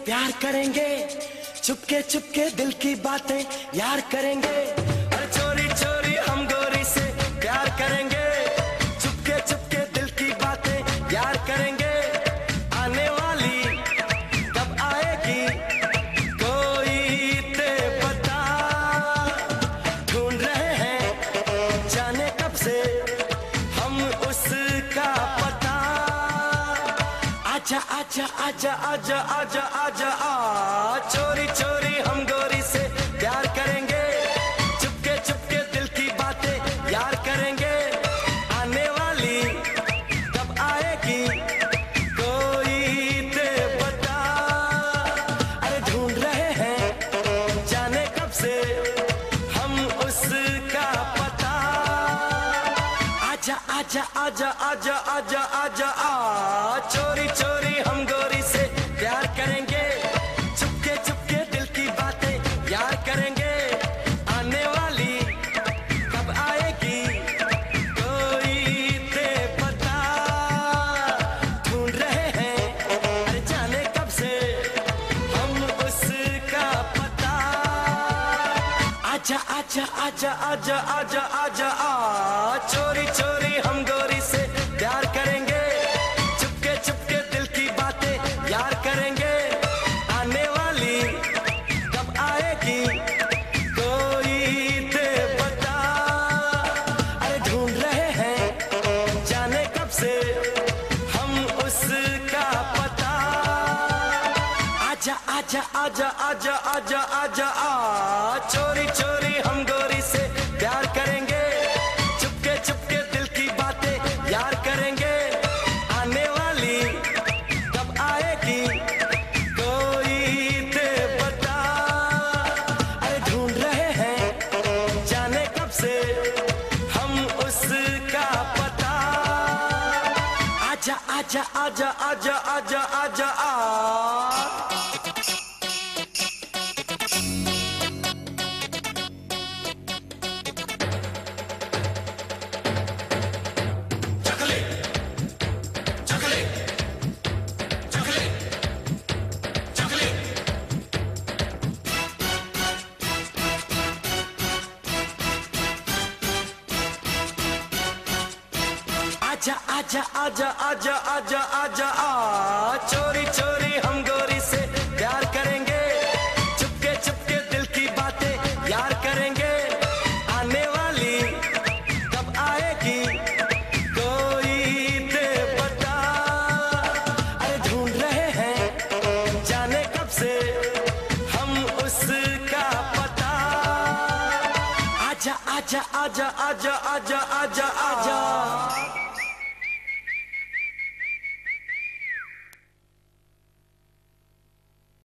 प्यार करेंगे, चुपके चुपके दिल की बातें यार करेंगे। और चोरी चोरी हम गोरी से प्यार करेंगे, चुपके चुपके दिल की बातें यार करेंगे। आने वाली कब आएगी कोई ते बता, ढूंढ रहे हैं जाने कब से हम उसका पता। आजा आजा आजा आजा आजा आजा आ, चोरी चोरी हम गोरी से प्यार करेंगे, चुपके चुपके दिल की बातें यार करेंगे। आने वाली कब आएगी कोई ते बता, अरे ढूंढ रहे हैं जाने कब से हम उसका पता। आजा आजा आजा आजा आजा आजा आ, चोरी चोरी हम गोरी से प्यार करेंगे, चुपके चुपके दिल की बातें यार करेंगे। आने वाली कब आएगी कोई ते पता, ढूंढ रहे हैं अरे जाने कब से हम उसका पता। आजा आजा आजा आजा आजा आजा आ, चोरी चोरी हम गोरी से प्यार करेंगे, चुपके चुपके दिल की बातें यार करेंगे। आने वाली कब आएगी कोई ते बता, अरे ढूंढ रहे हैं जाने कब से हम उसका पता। आजा आजा आजा आजा आजा आजा आ, चोरी चोरी हम गोरी से प्यार करेंगे, चुपके चुपके दिल की बातें यार करेंगे। आने वाली कब आएगी कोई ते बता, अरे ढूंढ रहे हैं जाने कब से हम उसका पता। आजा आजा आजा आजा आजा आजा आ। आजा आजा आजा आजा आजा आजा आ, चोरी चोरी हम गोरी से प्यार करेंगे, चुपके चुपके दिल की बातें यार करेंगे। आने वाली कब आएगी कोई ते बता, अरे ढूंढ रहे हैं जाने कब से हम उसका पता। आजा आजा आजा आजा आजा आजा आजा।